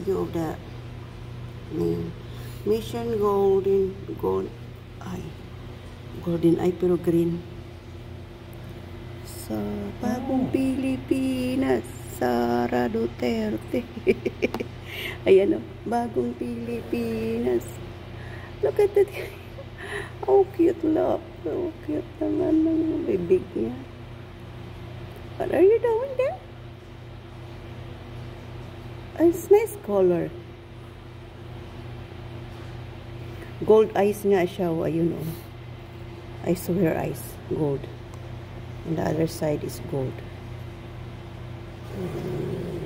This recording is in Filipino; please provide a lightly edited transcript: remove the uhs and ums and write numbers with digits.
you of the name. Mission Golden Eye. Golden Eye pero green. Sa bagong Pilipinas, Sara Duterte. Ayan o, bagong Pilipinas. Look at that. Oh, cute, look. So cute naman ng bibig niya. What are you doing there? It's nice color. Gold eyes nga siya. Ayun o. I saw her eyes. Gold. And the other side is gold.